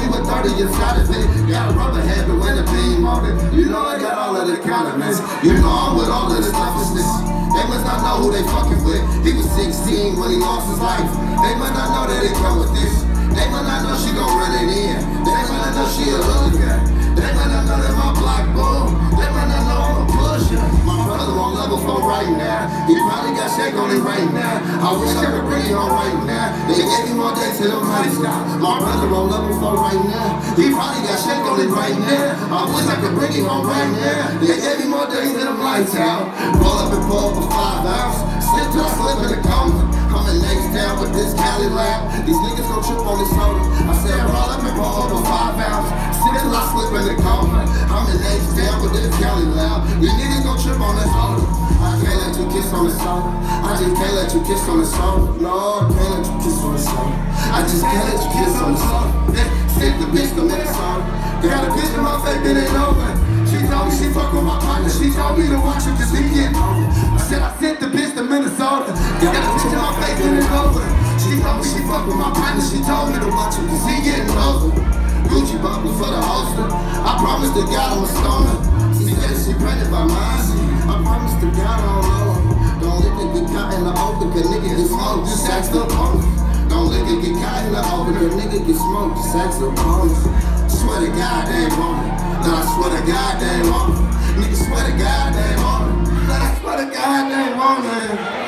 me with 30 inside of it. Got a rubber habit when the beam on it. You know I got all of the condiments. You know I'm with all of the selfishness. They must not know who they fucking with. He was 16 when he lost his life. They must not know that it come with this. They must not know she gon' run it in. They must not know she a hooligan. They must not know that my block boom. They must not know I'm a pusher. My brother on level 4 right now. He probably got shake on him right now. I wish I could bring it on right now. They gave me more days to the money stop. My brother on level 4 right now. He probably got shake on him right now. I wish I could bring it home right now. They gave me more days to the lights out. Roll up and pull up for 5 ounce. Slip till I slip in the coma. Coming next down with this Cali lab. These niggas gon' trip on this soda. I said roll up and pull up for 5 ounce. Slip till I slip in the coma. Coming next down with this Cali lab. These niggas gon' trip on this soda. I can't let you kiss on the soda. I just can't let you kiss on the soda. No, I can't let you kiss on the soda. I just can't let you kiss on the soda. Sent the bitch to Minnesota. Got a bitch in my face, it ain't over. She told me she fuck with my partner. She told me to watch it cause he getting over. I said I sent the bitch to Minnesota. Got a bitch in my face, it ain't over. She told me she fuck with my partner. She told me to watch it cause he getting over. Gucci buckle for the holster. I promised to God I'm a stoner. She said she pregnant by mine. I promised to God I don't know. Don't let it get caught in the open cause nigga get smoked. Just ask the opponent. Don't let it get caught in the open cause nigga get smoked. Just ask the opponent. Swear to God they ain't want it. No, I swear to God they ain't want it. Nigga swear to God they ain't want it. No, I swear to God they ain't want it.